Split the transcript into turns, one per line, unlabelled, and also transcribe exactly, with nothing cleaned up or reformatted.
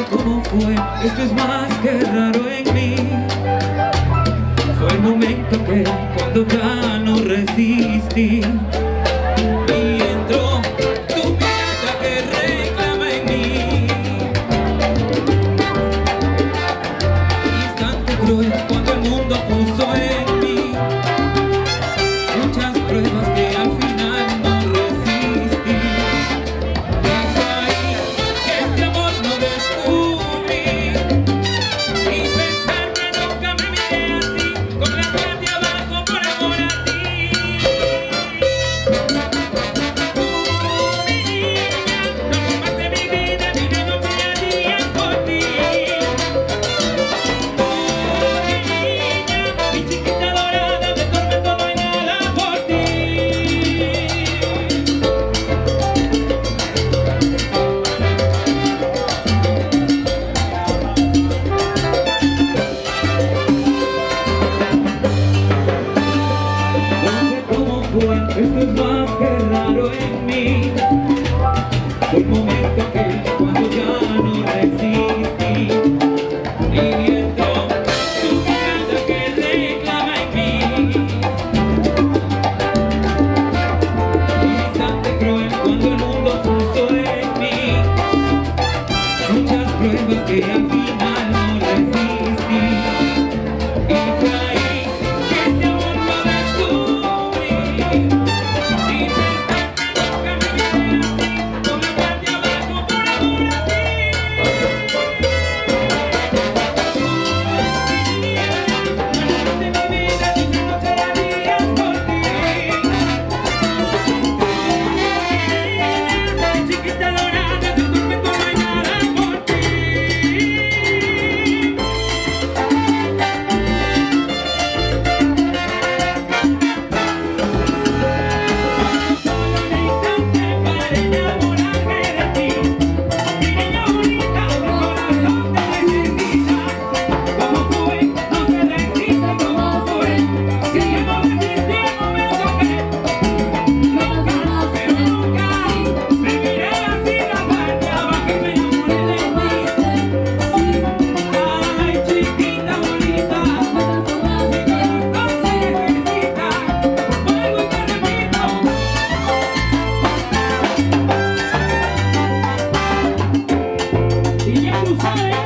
cómo fue, esto es más que raro en mí. Fue el momento que cuando ya no resistí y entró tu mirada que reclama en mí. Instante cruel cuando el mundo puso en mí muchas pruebas que al final no resistí. Es ahí que este amor no descubrí y pensar que nunca me miré así con la guardia abajo por amor a ti. Tú, mi niña, no compartes mi vida ni me lo días por ti. Tú, mi niña, mi chiquita dorada, de tormento no hay nada por ti. No sé cómo fue, esto es más que raro en mí. Fue el momento que cuando ya no resistí y entró tu mirada que reclama en mí. Un instante cruel cuando el mundo puso en mí muchas pruebas que al final no resistí. Y fue ahí que este amor lo descubrí y pensar que nunca me miré así con la guardia abajo por amor a ti. Tú, mi niña, no de mi vida ni me lo darías por ti. Mi chiquita dorada, de tormento no hay nada por ti. Y ya tú sabes.